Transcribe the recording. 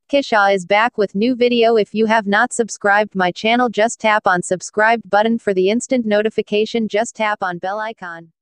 Kisha is back with new video. If you have not subscribed my channel, just tap on subscribed button for the instant notification. Just tap on bell icon.